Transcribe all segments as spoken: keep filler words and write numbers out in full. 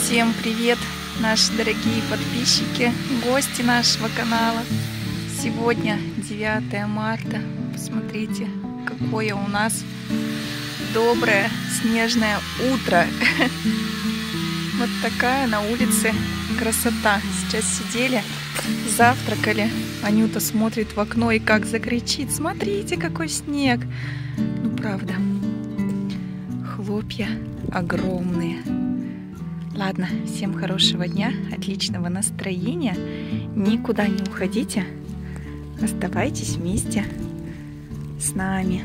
Всем привет, наши дорогие подписчики, гости нашего канала. Сегодня девятое марта. Посмотрите, какое у нас доброе снежное утро. Вот такая на улице красота. Сейчас сидели, завтракали. Анюта смотрит в окно и как закричит: смотрите, какой снег. Ну правда, хлопья огромные. Ладно, всем хорошего дня, отличного настроения. Никуда не уходите. Оставайтесь вместе с нами.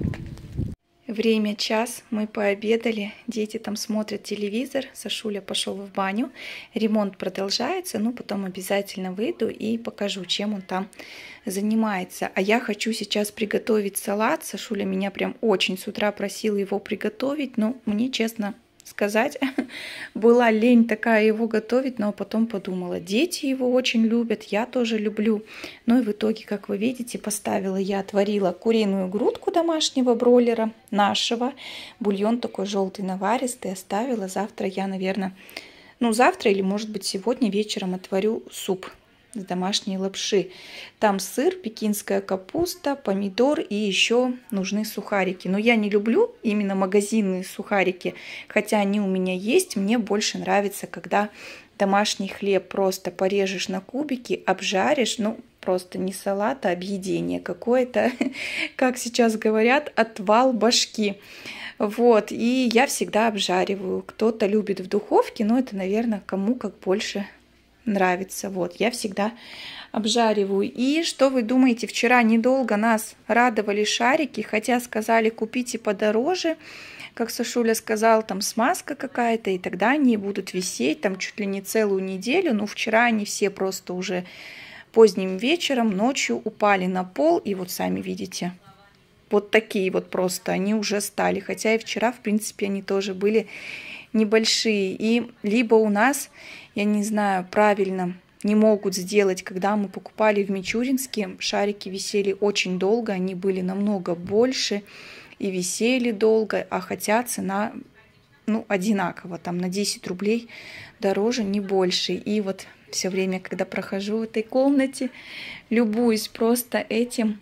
Время час, мы пообедали, дети там смотрят телевизор, Сашуля пошел в баню, ремонт продолжается, ну потом обязательно выйду и покажу, чем он там занимается. А я хочу сейчас приготовить салат, Сашуля меня прям очень с утра просила его приготовить, но мне, честно сказать, была лень такая его готовить, но потом подумала, дети его очень любят, я тоже люблю. Ну и в итоге, как вы видите, поставила я, отварила куриную грудку домашнего бройлера, нашего, бульон такой желтый наваристый, оставила. Завтра я, наверное, ну завтра или может быть сегодня вечером отварю суп с домашней лапши. Там сыр, пекинская капуста, помидор и еще нужны сухарики. Но я не люблю именно магазинные сухарики, хотя они у меня есть. Мне больше нравится, когда домашний хлеб просто порежешь на кубики, обжаришь, ну просто не салат, а объедение какое-то, как сейчас говорят, отвал башки. Вот, и я всегда обжариваю. Кто-то любит в духовке, но это, наверное, кому как больше нравится. Вот, я всегда обжариваю. И что вы думаете, вчера недолго нас радовали шарики, хотя сказали купите подороже, как Сашуля сказал, там смазка какая-то, и тогда они будут висеть там чуть ли не целую неделю. Но вчера они все просто уже поздним вечером, ночью упали на пол, и вот сами видите, вот такие вот просто они уже стали, хотя и вчера, в принципе, они тоже были небольшие. И либо у нас, я не знаю, правильно не могут сделать, когда мы покупали в Мичуринске, шарики висели очень долго, они были намного больше и висели долго, а хотя цена, ну, одинакова, там на десять рублей дороже, не больше. И вот все время, когда прохожу в этой комнате, любуюсь просто этим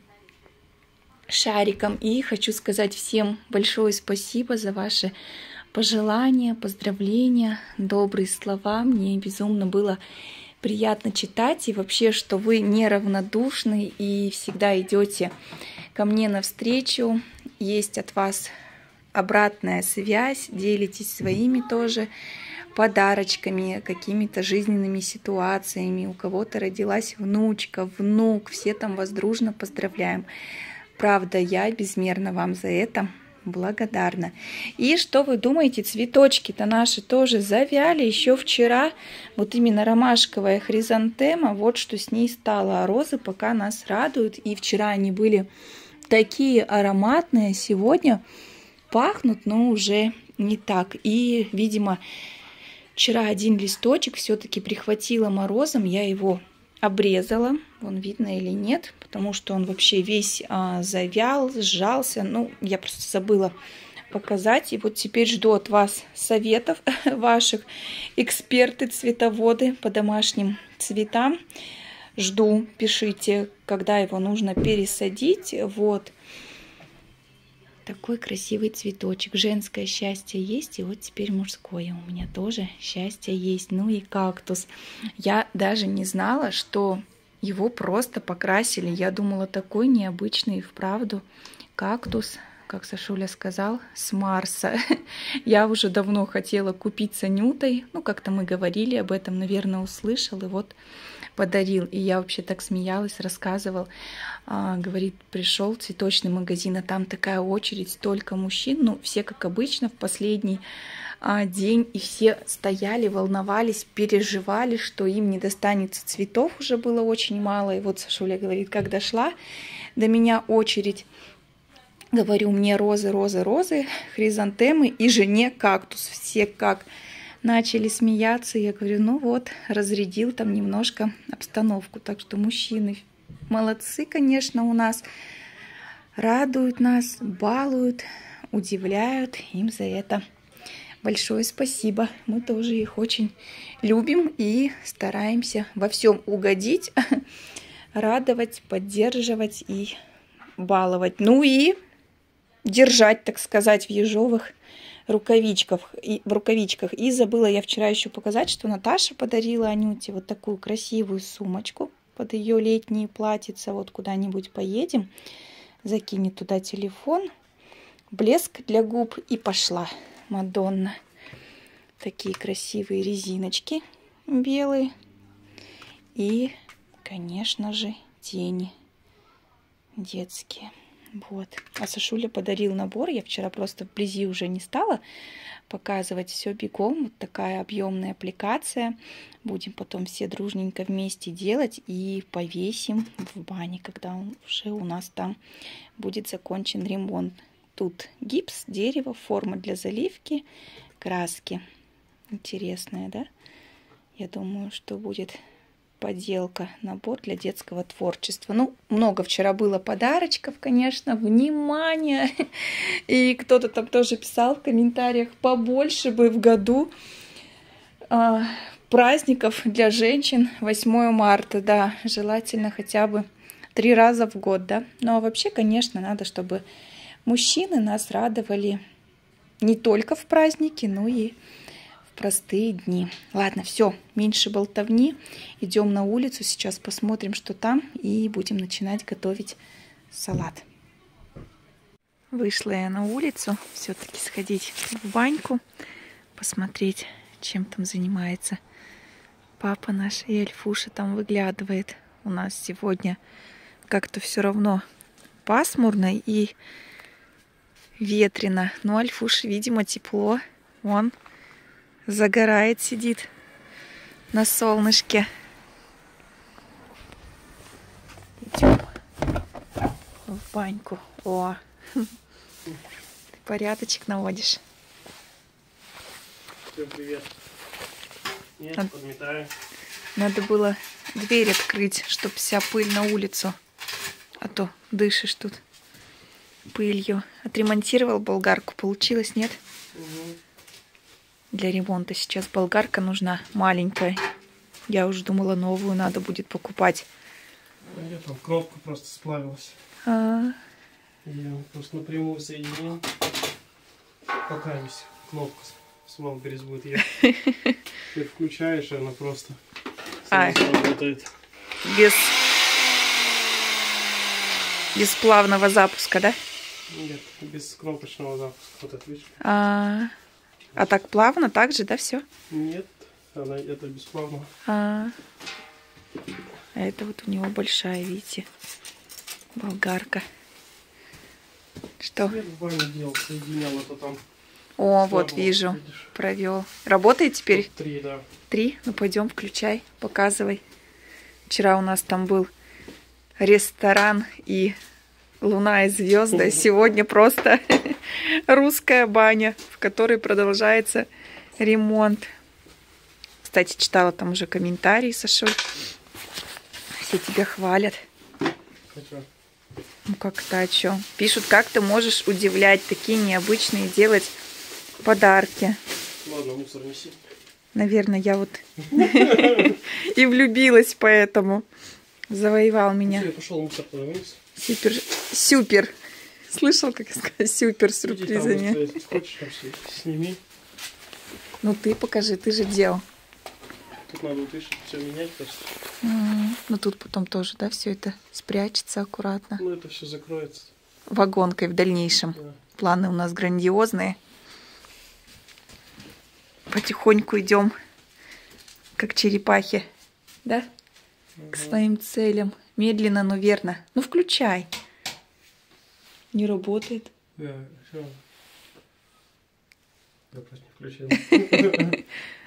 шариком. И хочу сказать всем большое спасибо за ваши пожелания, поздравления, добрые слова. Мне безумно было приятно читать. И вообще, что вы неравнодушны и всегда идете ко мне навстречу. Есть от вас обратная связь, делитесь своими тоже подарочками, какими-то жизненными ситуациями. У кого-то родилась внучка, внук. Все там вас дружно поздравляем. Правда, я безмерно вам за это благодарна. И что вы думаете, цветочки-то наши тоже завяли еще вчера. Вот именно ромашковая хризантема, вот что с ней стало. А розы пока нас радуют. И вчера они были такие ароматные, сегодня пахнут, но уже не так. И, видимо, вчера один листочек все-таки прихватило морозом, я его обрезала, вон видно или нет, потому что он вообще весь а, завял, сжался. Ну, я просто забыла показать. И вот теперь жду от вас советов ваших, эксперты, цветоводы по домашним цветам. Жду, пишите, когда его нужно пересадить. Вот такой красивый цветочек. Женское счастье есть, и вот теперь мужское у меня тоже счастье есть. Ну и кактус. Я даже не знала, что его просто покрасили. Я думала, такой необычный, вправду, кактус, как Сашуля сказал, с Марса. Я уже давно хотела купить с Анютой. Ну, как-то мы говорили об этом, наверное, услышал, и вот подарил. И я вообще так смеялась, рассказывал. А, говорит, пришел в цветочный магазин, а там такая очередь, столько мужчин. Ну, все как обычно в последний а, день. И все стояли, волновались, переживали, что им не достанется цветов. Уже было очень мало. И вот Сашуля говорит, как дошла до меня очередь, говорю, мне розы, розы, розы, хризантемы и жене кактус. Все как начали смеяться. Я говорю, ну вот, разрядил там немножко обстановку. Так что мужчины молодцы, конечно, у нас. Радуют нас, балуют, удивляют. Им за это Большое спасибо. Мы тоже их очень любим и стараемся во всем угодить, радовать, поддерживать и баловать. Ну и держать, так сказать, в ежовых рукавичках. И, в рукавичках. И забыла я вчера еще показать, что Наташа подарила Анюте вот такую красивую сумочку под ее летние платьица. Вот куда-нибудь поедем, закинет туда телефон, блеск для губ и пошла Мадонна. Такие красивые резиночки белые. И, конечно же, тени детские. Вот. А Сашуля подарил набор. Я вчера просто вблизи уже не стала показывать, все бегом. Вот такая объемная аппликация. Будем потом все дружненько вместе делать и повесим в бане, когда он уже у нас там будет закончен ремонт. Тут гипс, дерево, форма для заливки, краски. Интересная, да? Я думаю, что будет поделка, набор для детского творчества. Ну, много вчера было подарочков, конечно, внимание. И кто-то там тоже писал в комментариях, побольше бы в году а, праздников для женщин. восьмое марта, да, желательно хотя бы три раза в год, да. Ну, а вообще, конечно, надо, чтобы мужчины нас радовали не только в праздники, но и простые дни. Ладно, все, меньше болтовни. Идем на улицу, сейчас посмотрим, что там, и будем начинать готовить салат. Вышла я на улицу, все-таки сходить в баньку, посмотреть, чем там занимается папа наш. И Альфуша там выглядывает. У нас сегодня как-то все равно пасмурно и ветрено. Но Альфуше, видимо, тепло. Вон загорает, сидит на солнышке. Идем в баньку. О, ты порядочек наводишь. Всем привет. Нет, Надо, подметаю. Надо было дверь открыть, чтоб вся пыль на улицу. А то дышишь тут пылью. Отремонтировал болгарку. Получилось, нет? Угу. Для ремонта сейчас болгарка нужна маленькая. Я уже думала, новую надо будет покупать. Я там кнопка просто сплавилась. А... Я просто напрямую соединил. Пока есть кнопка с Валберис будет ехать. Ты включаешь, и она просто а, работает. Без... без плавного запуска, да? Нет, без кнопочного запуска. Вот это, видишь? А... А так плавно, так же, да, все? Нет, она, это бесплавно. А, а это вот у него большая, видите, болгарка. Что? Я в бане делал, соединял это там. О, слабо, вот вижу, видишь? провел. Работает теперь? Тут три, да. Три? Ну пойдем, включай, показывай. Вчера у нас там был ресторан и луна и звезды. Сегодня просто русская баня, в которой продолжается ремонт. Кстати, читала там уже комментарии, Сашуль. Все тебя хвалят. Хочу. Ну как-то о чем? Пишут, как ты можешь удивлять, такие необычные делать подарки. Ладно, мусор неси. Наверное, я вот и влюбилась, поэтому завоевал меня. Я пошел мусор туда вниз. Супер, супер. Слышал, как я сказала? Супер с сюрпризами. Иди, там, вот, скотч, там, сними. Ну ты покажи, ты же делал. Тут надо, видишь, все менять просто. Mm-hmm. Ну тут потом тоже, да, все это спрячется аккуратно. Ну это все закроется. Вагонкой в дальнейшем. Да. Планы у нас грандиозные. Потихоньку идем, как черепахи, да, Угу. к своим целям. Медленно, но верно. Ну включай. Не работает. Да, все. Я просто не включил.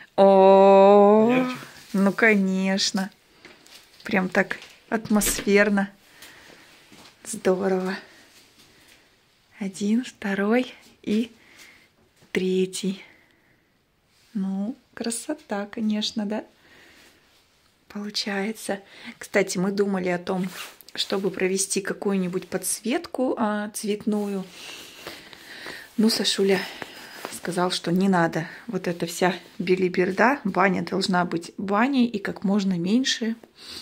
О, ну конечно. Прям так атмосферно. Здорово. Один, второй и третий. Ну, красота, конечно, да? Получается. Кстати, мы думали о том, чтобы провести какую-нибудь подсветку а, цветную. Ну, Сашуля сказал, что не надо. Вот эта вся белиберда, баня должна быть баней и как можно меньше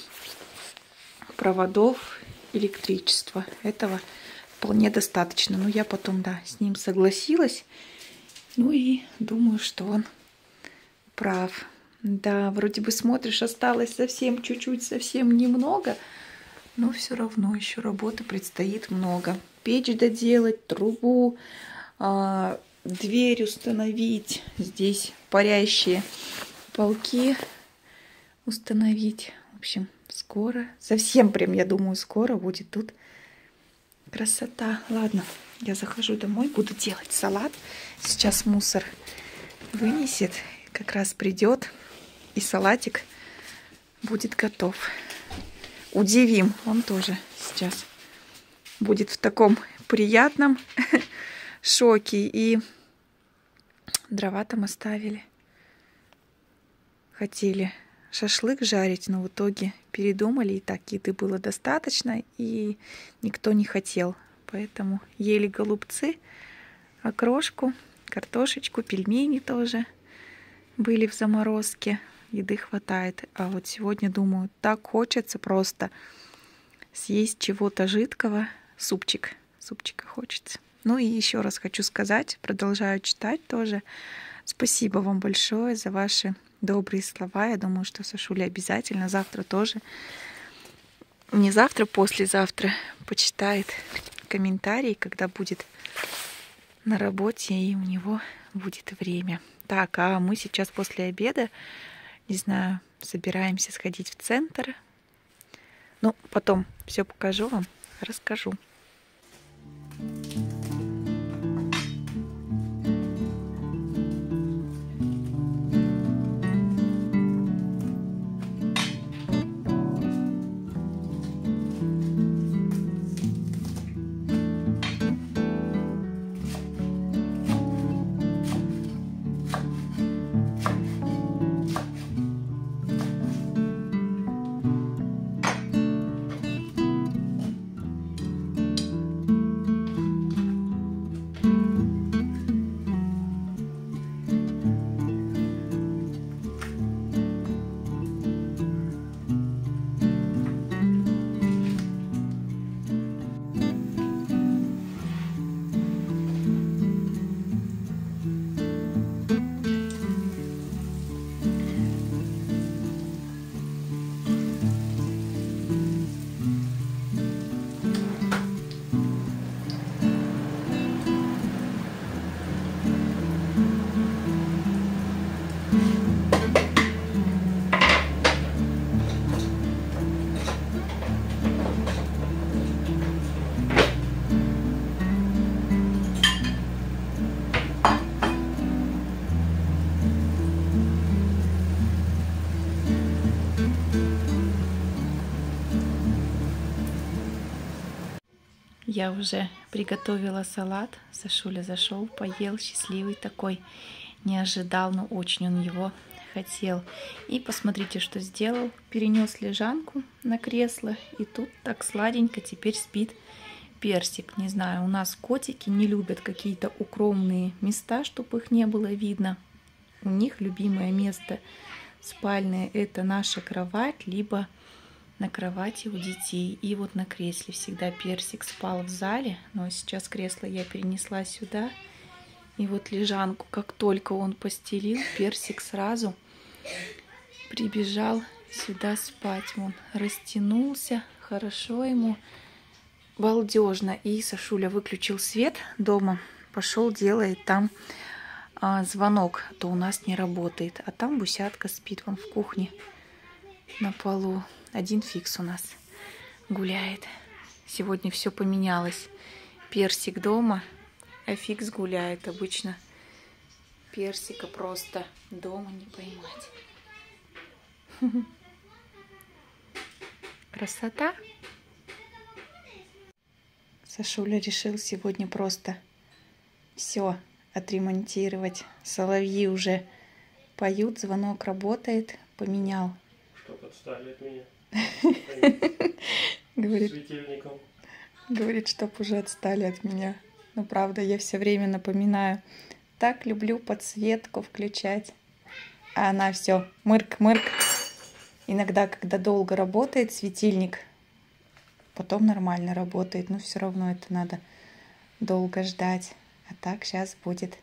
проводов электричества. Этого вполне достаточно. Но я потом, да, с ним согласилась. Ну и думаю, что он прав. Да, вроде бы смотришь, осталось совсем чуть-чуть, совсем немного. Но все равно еще работы предстоит много. Печь доделать, трубу, э, дверь установить. Здесь парящие полки установить. В общем, скоро, совсем прям, я думаю, скоро будет тут красота. Ладно, я захожу домой, буду делать салат. Сейчас мусор вынесет, как раз придет, и салатик будет готов. Удивим, он тоже сейчас будет в таком приятном шоке. И дрова там оставили. Хотели шашлык жарить, но в итоге передумали, и так еды было достаточно, и никто не хотел. Поэтому ели голубцы, окрошку, картошечку, пельмени тоже были в заморозке. Еды хватает. А вот сегодня, думаю, так хочется просто съесть чего-то жидкого. Супчик. Супчика хочется. Ну и еще раз хочу сказать, продолжаю читать тоже. Спасибо вам большое за ваши добрые слова. Я думаю, что Сашуля обязательно завтра тоже, не завтра, послезавтра почитает комментарии, когда будет на работе и у него будет время. Так, а мы сейчас после обеда, не знаю, собираемся сходить в центр. Ну, потом все покажу вам, расскажу. Я уже приготовила салат. Сашуля зашел, поел, счастливый такой. Не ожидал, но очень он его хотел. И посмотрите, что сделал. Перенес лежанку на кресло. И тут так сладенько теперь спит Персик. Не знаю, у нас котики не любят какие-то укромные места, чтобы их не было видно. У них любимое место спальное — это наша кровать, либо на кровати у детей. И вот на кресле всегда Персик спал в зале, но сейчас кресло я перенесла сюда. И вот лежанку, как только он постелил, Персик сразу прибежал сюда спать. Он растянулся, хорошо ему, балдежно. И Сашуля выключил свет дома, пошел, делает там а, звонок, а то у нас не работает. А там Бусятка спит, вон в кухне на полу. Один Фикс у нас гуляет. Сегодня все поменялось. Персик дома, а Фикс гуляет. Обычно Персика просто дома не поймать. Красота. Сашуля решил сегодня просто все отремонтировать. Соловьи уже поют, звонок работает, поменял. Чтоб отстали от меня. Говорит, Светильником. говорит, чтоб уже отстали от меня. Ну, правда, я все время напоминаю Так люблю подсветку включать. А она все мырк-мырк. Иногда, когда долго работает светильник, потом нормально работает. Но все равно это надо долго ждать. А так сейчас будет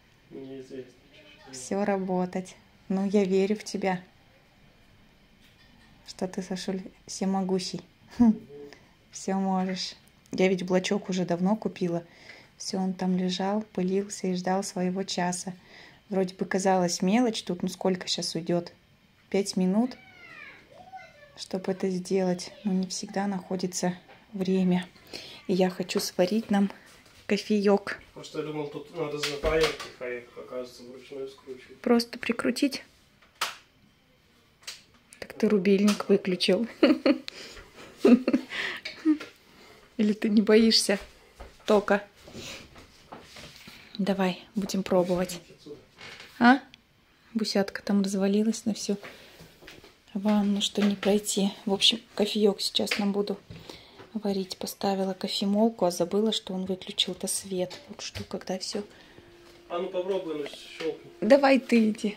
все работать. Ну, я верю в тебя, что ты, Сашуль, всемогущий. Все можешь. Я ведь блочок уже давно купила. Все, он там лежал, пылился и ждал своего часа. Вроде бы казалось мелочь тут, ну сколько сейчас уйдет? Пять минут, чтобы это сделать. Но не всегда находится время. И я хочу сварить нам кофеек. Просто я думал, тут надо запаять, а оказывается, вручную скручивать. Просто прикрутить. Так ты рубильник выключил. Или ты не боишься тока? Давай, будем пробовать. А? Бусятка там развалилась на всю ванну, что не пройти. В общем, кофеек сейчас нам буду варить. Поставила кофемолку, а забыла, что он выключил-то свет. Вот что, когда все. А ну попробуй, ну щелкни. Давай ты иди.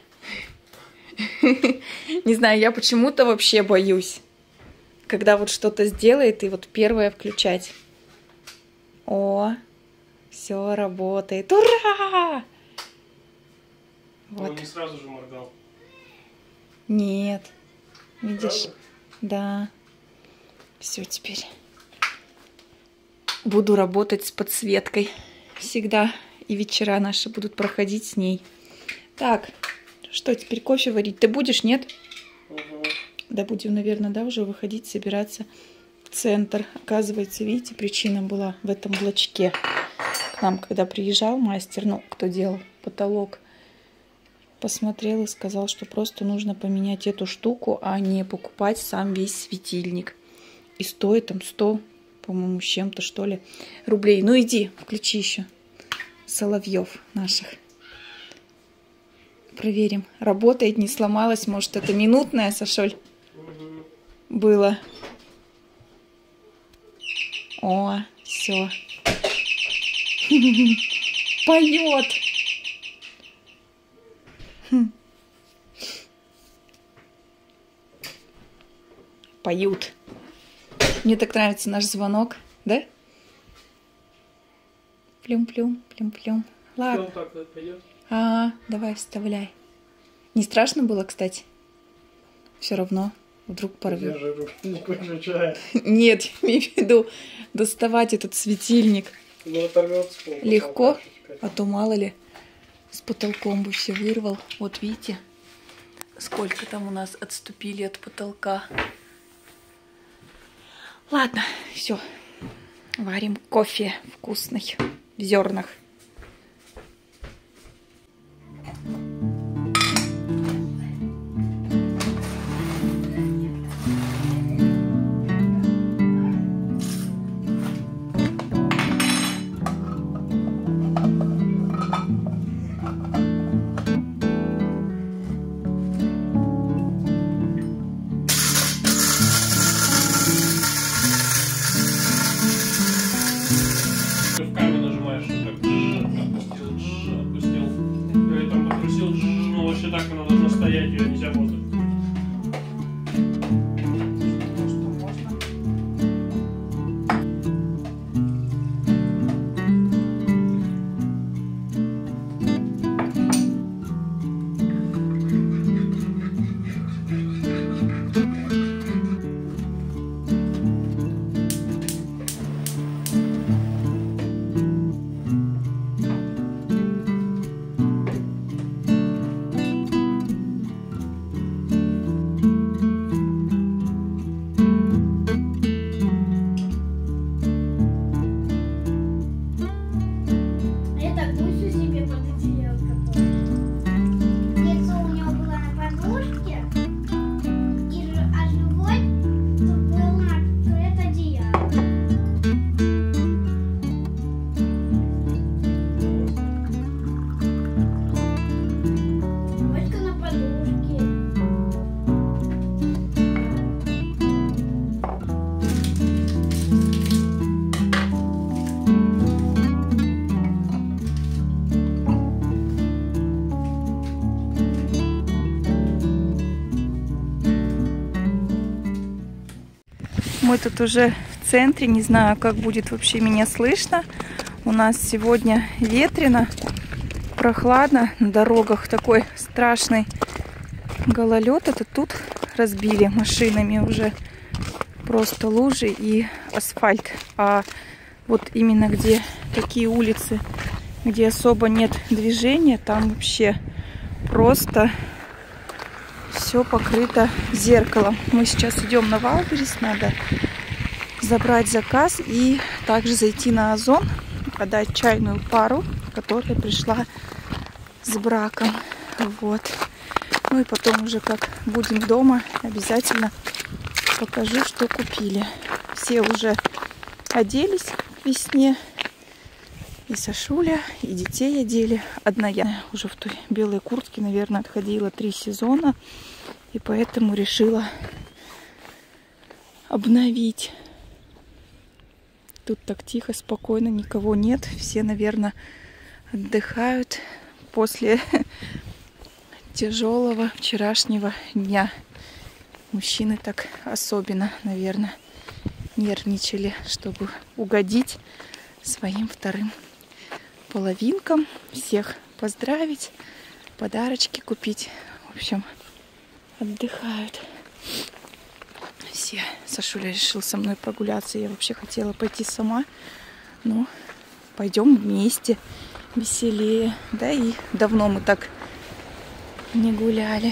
Не знаю, я почему-то вообще боюсь, когда вот что-то сделает и вот первое включать. О, все работает. Ура! Вот. Он не сразу же моргал. Нет. Видишь? Сразу? Да. Все, теперь буду работать с подсветкой. Всегда. И вечера наши будут проходить с ней. Так, что теперь кофе варить? Ты будешь, нет? Угу. Да будем, наверное, да, уже выходить, собираться в центр. Оказывается, видите, причина была в этом блочке. К нам, когда приезжал мастер, ну, кто делал потолок, посмотрел и сказал, что просто нужно поменять эту штуку, а не покупать сам весь светильник. И стоит там сто, по-моему, с чем-то, что ли, рублей. Ну, иди, включи еще соловьев наших. Проверим, работает, не сломалась. Может, это минутное, Сашоль, Угу. было. О, все. Поет. Поют. Мне так нравится наш звонок, да? Плюм-плюм, плюм-плюм. Ладно. Он так пойдет? А, давай, вставляй. Не страшно было, кстати? Все равно. Вдруг порвет. Я же руку не выключаю. Нет, имею в виду доставать этот светильник. Ну, оторвется. Легко, а то мало ли с потолком бы все вырвал. Вот видите, сколько там у нас отступили от потолка. Ладно, все. Варим кофе вкусный в зернах. Мы тут уже в центре, не знаю, как будет вообще меня слышно. У нас сегодня ветрено, прохладно, на дорогах такой страшный гололед. Это тут разбили машинами уже просто лужи и асфальт. А вот именно где такие улицы, где особо нет движения, там вообще просто все покрыто зеркалом. Мы сейчас идем на Валберес, надо забрать заказ и также зайти на Озон, подать чайную пару, которая пришла с браком. Вот. Ну и потом уже как будем дома, обязательно покажу, что купили. Все уже оделись к весне. И Сашуля, и детей одели. Одна я уже в той белой куртке, наверное, отходила три сезона. И поэтому решила обновить. Тут так тихо, спокойно, никого нет. Все, наверное, отдыхают после тяжелого вчерашнего дня. Мужчины так особенно, наверное, нервничали, чтобы угодить своим вторым половинкам. Всех поздравить, подарочки купить. В общем, отдыхают все. Сашуля решил со мной прогуляться. Я вообще хотела пойти сама. Но пойдем вместе. Веселее. Да и давно мы так не гуляли.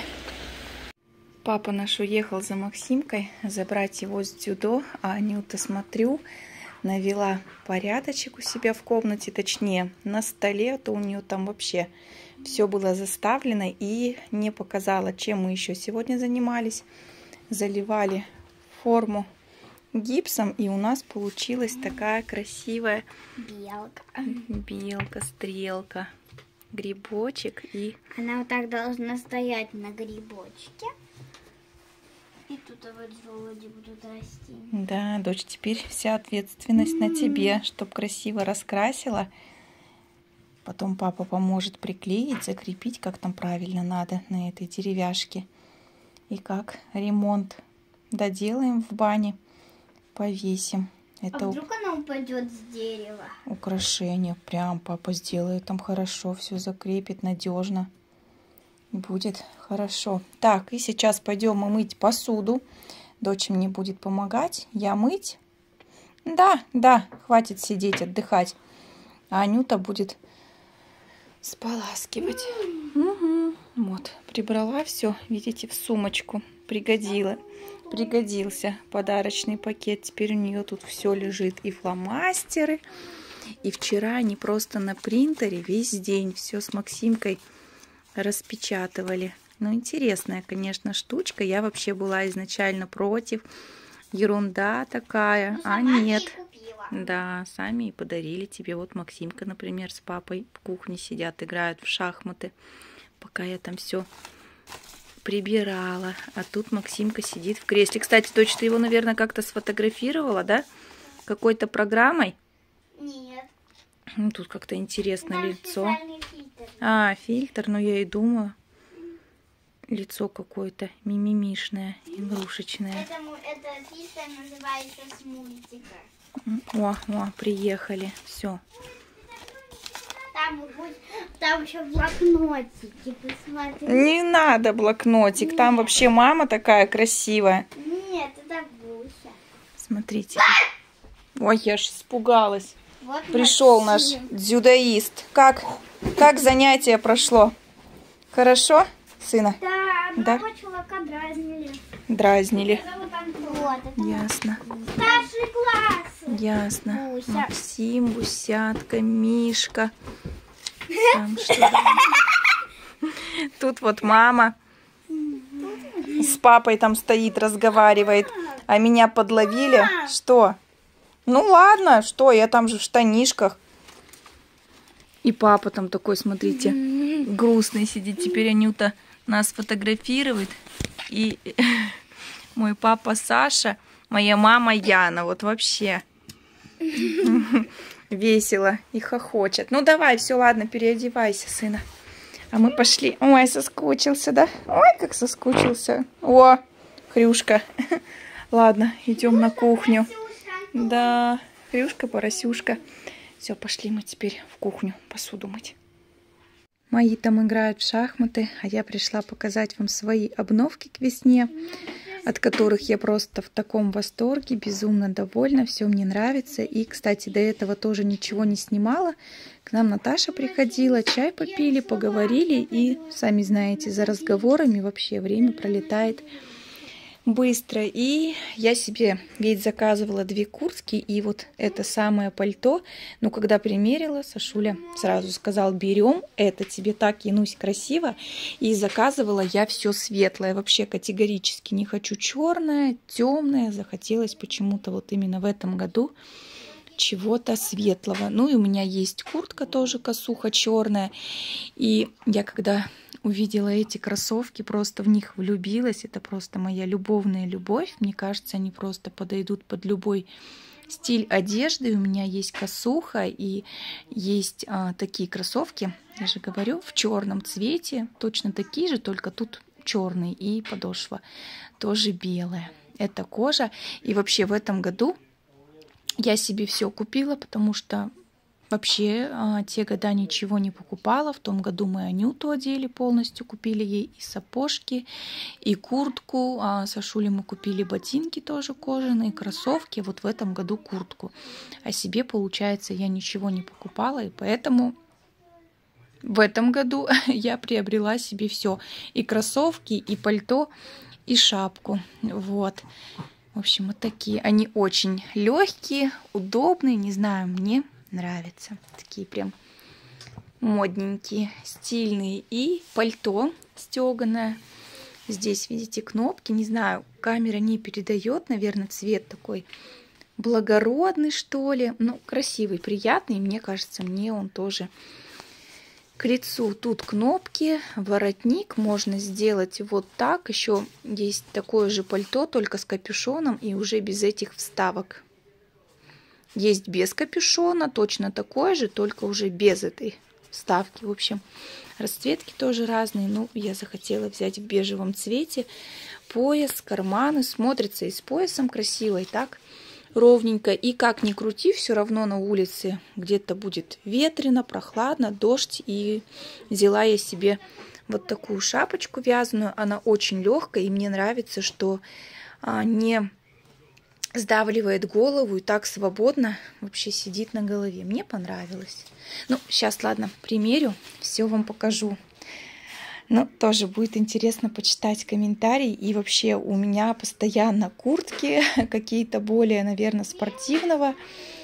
Папа наш уехал за Максимкой забрать его с дзюдо, а Анюта, смотрю, навела порядочек у себя в комнате, точнее на столе, то у нее там вообще все было заставлено, и не показала, чем мы еще сегодня занимались. Заливали форму гипсом, и у нас получилась такая красивая белка, белка, стрелка, грибочек. И она вот так должна стоять на грибочке. И тут вот желуди будут расти. Да, дочь, теперь вся ответственность mm-hmm. на тебе, чтобы красиво раскрасила. Потом папа поможет приклеить, закрепить, как там правильно надо на этой деревяшке. И как ремонт доделаем в бане, повесим. Это а вдруг она упадет с дерева? Украшение. Прям папа сделает там хорошо, все закрепит надежно. Будет хорошо. Так, и сейчас пойдем мы мыть посуду. Дочь мне будет помогать. Я мыть. Да, да, хватит сидеть, отдыхать. А Анюта будет споласкивать. Угу. Вот, прибрала все, видите, в сумочку. Пригодила. Пригодился подарочный пакет. Теперь у нее тут все лежит. И фломастеры. И вчера они просто на принтере весь день все с Максимкой распечатывали. Ну, интересная, конечно, штучка. Я вообще была изначально против. Ерунда такая. Ну, а нет. Да, сами и подарили тебе. Вот Максимка, например, с папой в кухне сидят, играют в шахматы. Пока я там все прибирала. А тут Максимка сидит в кресле. Кстати, дочь, ты его, наверное, как-то сфотографировала, да? Какой-то программой? Нет. Ну, тут как-то интересно там лицо. А, фильтр, ну я и думаю. Лицо какое-то мимимишное, игрушечное. Это, это фильтр называется с мультика. О, о, приехали. Все. Там, там еще блокнотики, посмотри. Не надо блокнотик. Нет. Там вообще мама такая красивая. Нет, это Буся. Смотрите. Ой, я аж испугалась. Вот пришел наш дзюдоист. Как, как занятие прошло? Хорошо, сына? Да, да? одного чувака дразнили. Дразнили. Вот, ясно. Старший класс. Ясно. Буся. Максим, Бусятка, Мишка. Там что? Тут вот мама с папой там стоит, разговаривает. А меня подловили. Что? Ну ладно, что, я там же в штанишках. И папа там такой, смотрите, грустный сидит. Теперь Анюта нас фотографирует. И мой папа Саша, моя мама Яна. Вот вообще весело и хохочет. Ну давай, все, ладно, переодевайся, сына. А мы пошли. Ой, соскучился, да? Ой, как соскучился. О, Хрюшка. Ладно, идем на кухню. Да, Хрюшка, поросюшка. Все, пошли мы теперь в кухню посуду мыть. Мои там играют в шахматы, а я пришла показать вам свои обновки к весне, от которых я просто в таком восторге, безумно довольна, все мне нравится. И, кстати, до этого тоже ничего не снимала. К нам Наташа приходила, чай попили, поговорили, и, сами знаете, за разговорами вообще время пролетает быстро. И я себе ведь заказывала две куртки и вот это самое пальто. Но когда примерила, Сашуля сразу сказал: берем, это тебе так, Янусь, красиво. И заказывала я все светлое. Вообще категорически не хочу черное, темное. Захотелось почему-то вот именно в этом году чего-то светлого. Ну и у меня есть куртка тоже косуха черная. И я когда увидела эти кроссовки, просто в них влюбилась. Это просто моя любовная любовь. Мне кажется, они просто подойдут под любой стиль одежды. У меня есть косуха и есть а, такие кроссовки, я же говорю, в черном цвете. Точно такие же, только тут черный, и подошва тоже белая. Это кожа. И вообще в этом году я себе все купила, потому что вообще а, те года ничего не покупала. В том году мы Анюту одели полностью, купили ей и сапожки, и куртку. А Сашуле мы купили ботинки тоже кожаные, кроссовки. Вот в этом году куртку. А себе, получается, я ничего не покупала, и поэтому в этом году я приобрела себе все. И кроссовки, и пальто, и шапку. Вот. В общем, вот такие. Они очень легкие, удобные. Не знаю, мне нравятся. Такие прям модненькие, стильные. И пальто стеганое. Здесь, видите, кнопки. Не знаю, камера не передает. Наверное, цвет такой благородный, что ли. Ну, красивый, приятный. Мне кажется, мне он тоже к лицу. Тут кнопки, воротник можно сделать вот так. Еще есть такое же пальто, только с капюшоном и уже без этих вставок. Есть без капюшона, точно такое же, только уже без этой вставки. В общем, расцветки тоже разные. Ну, я захотела взять в бежевом цвете. Пояс, карманы. Смотрится и с поясом красиво, и так ровненько. И как ни крути, все равно на улице где-то будет ветрено, прохладно, дождь. И взяла я себе вот такую шапочку вязаную. Она очень легкая, и мне нравится, что а, не сдавливает голову и так свободно вообще сидит на голове. Мне понравилось. Ну, сейчас, ладно, примерю, все вам покажу. Ну, тоже будет интересно почитать комментарии. И вообще у меня постоянно куртки какие-то более, наверное, спортивного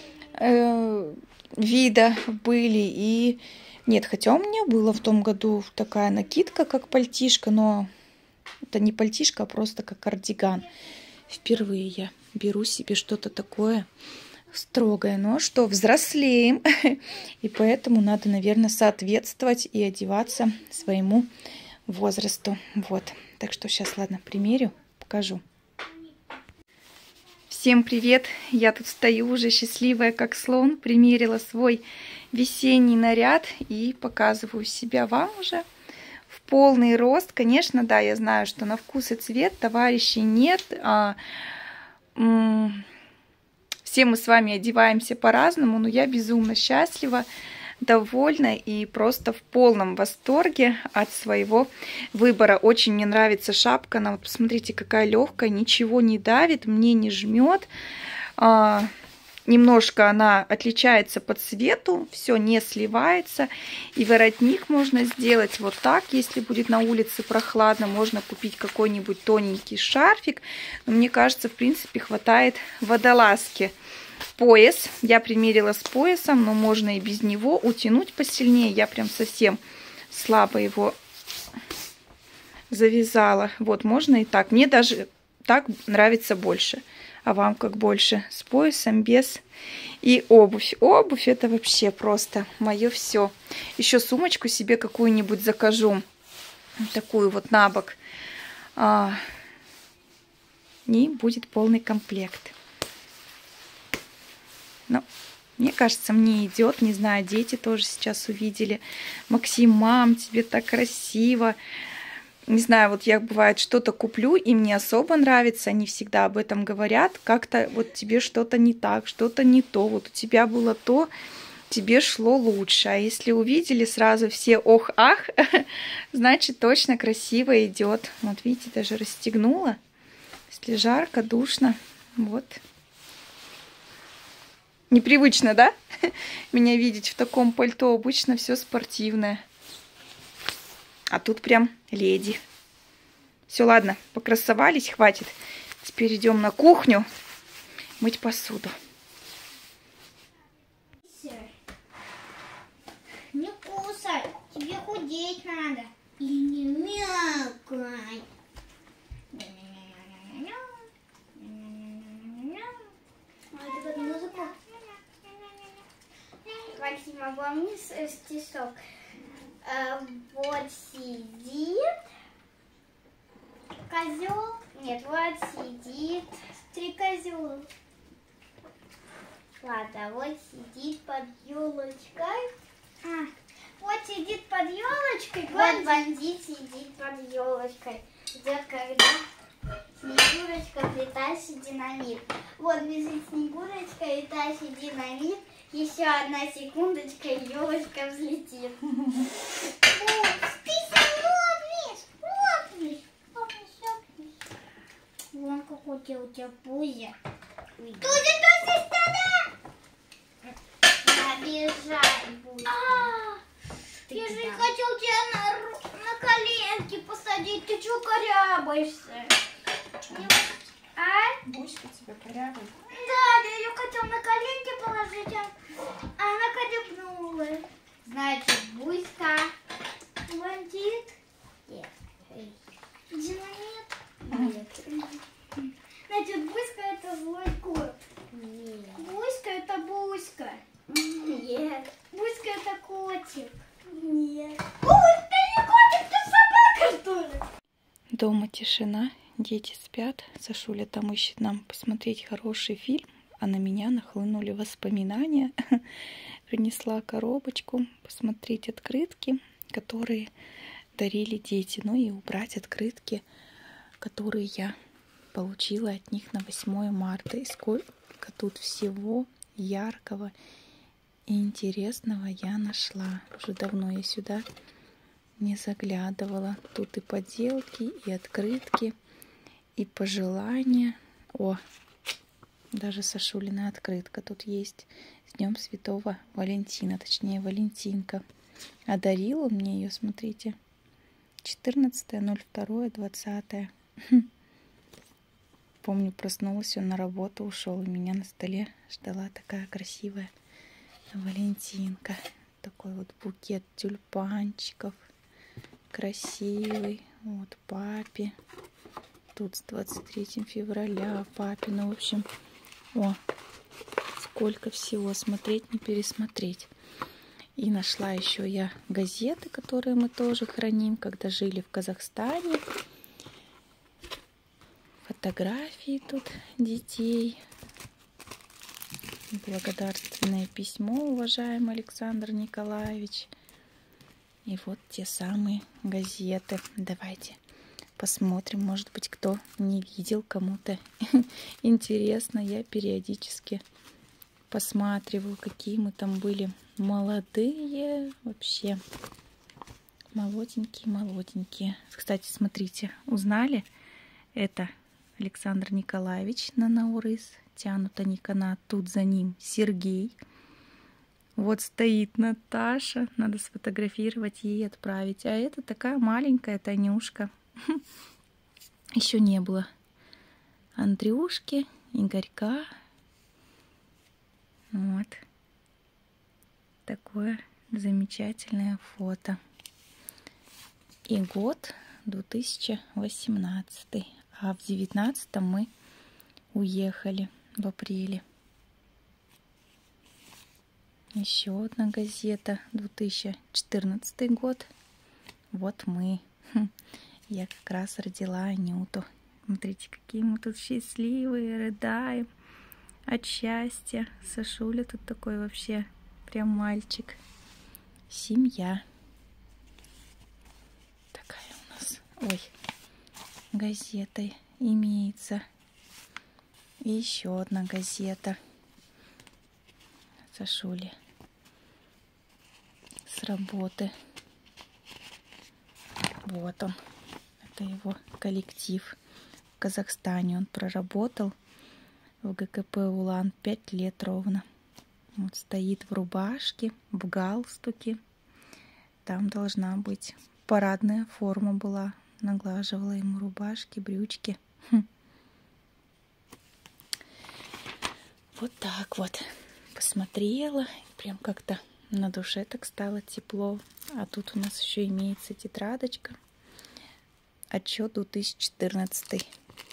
э, вида были. И нет, хотя у меня было в том году такая накидка, как пальтишко, но это не пальтишко, а просто как кардиган. Впервые я беру себе что-то такое строгое. Но что, взрослеем. И поэтому надо, наверное, соответствовать и одеваться своему возрасту. Вот. Так что сейчас, ладно, примерю, покажу. Всем привет! Я тут стою уже счастливая, как слон. Примерила свой весенний наряд и показываю себя вам уже в полный рост. Конечно, да, я знаю, что на вкус и цвет товарищей нет. А, все мы с вами одеваемся по-разному, но я безумно счастлива, довольна и просто в полном восторге от своего выбора. Очень мне нравится шапка. Она, вот посмотрите, какая легкая, ничего не давит, мне не жмет. А, немножко она отличается по цвету, все не сливается. И воротник можно сделать вот так, если будет на улице прохладно. Можно купить какой-нибудь тоненький шарфик. Но мне кажется, в принципе, хватает водолазки. Пояс. Я примерила с поясом, но можно и без него. Утянуть посильнее. Я прям совсем слабо его завязала. Вот, можно и так. Мне даже так нравится больше. А вам как больше? С поясом, без. И обувь. Обувь это вообще просто мое все. Еще сумочку себе какую-нибудь закажу. Такую вот на бок. А, и будет полный комплект. Но мне кажется, мне идет. Не знаю, дети тоже сейчас увидели. Максим, мам, тебе так красиво. Не знаю, вот я, бывает, что-то куплю, им не особо нравится, они всегда об этом говорят, как-то вот тебе что-то не так, что-то не то, вот у тебя было то, тебе шло лучше. А если увидели сразу все ох-ах, значит, точно красиво идет. Вот видите, даже расстегнула. Если жарко, душно, вот. Непривычно, да? Меня видеть в таком пальто, обычно все спортивное. А тут прям леди. Все, ладно, покрасовались, хватит. Теперь идем на кухню мыть посуду. Не кусай, тебе худеть надо. И не мякай. Вот эту музыку. Максима, помни стишок? Вот сидит козел. Нет, вот сидит стрекозел. Ладно, вот сидит под елочкой. А, вот сидит под елочкой. Вот бандит сидит под елочкой. Ждет, когда Снегурочка притащит динамит. Вот бежит Снегурочка и тащит динамит. Еще одна секундочка, и елочка взлетит. Ты лопнешь, лопнешь, лопнешь, лопнешь. Вон какой у тебя пузя. Тузя, тузя, стада! Обижай будет. Я же не хотел тебя на, на коленки посадить. Ты что корябаешься? А? Бучка тебя корябает. Да, я ее хотел на коленки положить, а она корябнула. Значит, Буська бандит? Нет. Динамит? Нет. Значит, Буська это злой кот. Нет. Буська это Буська. Нет. Буська это котик. Нет. Ой, ты не котик, ты собака, что ли? Дома тишина, дети спят. Сашуля там ищет нам посмотреть хороший фильм, а на меня нахлынули воспоминания. Принесла коробочку посмотреть открытки, которые дарили дети. Ну и убрать открытки, которые я получила от них на восьмое марта. И сколько тут всего яркого и интересного я нашла. Уже давно я сюда не заглядывала. Тут и поделки, и открытки, и пожелания. О, даже Сашулина открытка тут есть. С Днем Святого Валентина, точнее Валентинка. А дарил он мне ее, смотрите, четырнадцатое ноль второе двадцатое. Помню, проснулась, он на работу ушел, и меня на столе ждала такая красивая Валентинка. Такой вот букет тюльпанчиков. Красивый. Вот папе. Тут с двадцать третьего февраля папе. Ну, в общем, о, сколько всего. Смотреть, не пересмотреть. И нашла еще я газеты, которые мы тоже храним, когда жили в Казахстане. Фотографии тут детей. Благодарственное письмо, уважаемый Александр Николаевич. И вот те самые газеты. Давайте посмотрим. Может быть, кто не видел, кому-то интересно. Я периодически посматриваю, какие мы там были молодые. Вообще молоденькие-молоденькие. Кстати, смотрите, узнали? Это Александр Николаевич на Наурыз. Тянут они канат. Тут за ним Сергей. Вот стоит Наташа. Надо сфотографировать ей и отправить. А это такая маленькая Танюшка. Еще не было Андрюшки, Игорька. Вот. Такое замечательное фото. И год две тысячи восемнадцатый. А в девятнадцатом мы уехали в апреле. Еще одна газета, две тысячи четырнадцатый год. Вот мы. Я как раз родила Анюту. Смотрите, какие мы тут счастливые, рыдаем от счастья. Сашуля тут такой вообще прям мальчик. Семья. Такая у нас. ой, газетой имеется. И еще одна газета Сашули с работы. Вот он. Это его коллектив. В Казахстане он проработал в ГКП Улан пять лет ровно. Вот стоит в рубашке, в галстуке. Там должна быть парадная форма была. Наглаживала ему рубашки, брючки. Хм. Вот так вот. Посмотрела. Прям как-то на душе так стало тепло. А тут у нас еще имеется тетрадочка. Отчет две тысячи четырнадцатый.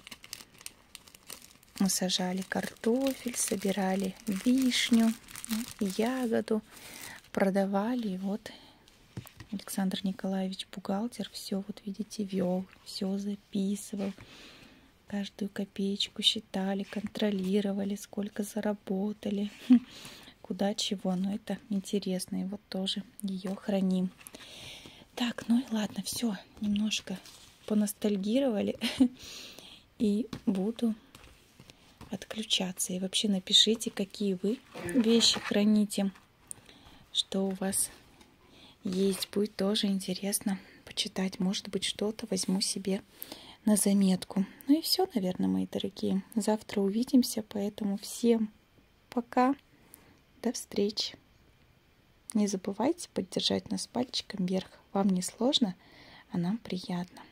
Мы сажали картофель, собирали вишню, ягоду, продавали. И вот Александр Николаевич, бухгалтер, все, вот видите, вел, все записывал. Каждую копеечку считали, контролировали, сколько заработали, куда чего. Но это интересно, и вот тоже ее храним. Так, ну и ладно, все, немножко поностальгировали. И буду отключаться. И вообще напишите, какие вы вещи храните, что у вас есть. Будет тоже интересно почитать. Может быть, что-то возьму себе на заметку. Ну и все, наверное, мои дорогие. Завтра увидимся, поэтому всем пока. До встречи. Не забывайте поддержать нас пальчиком вверх. Вам не сложно, а нам приятно.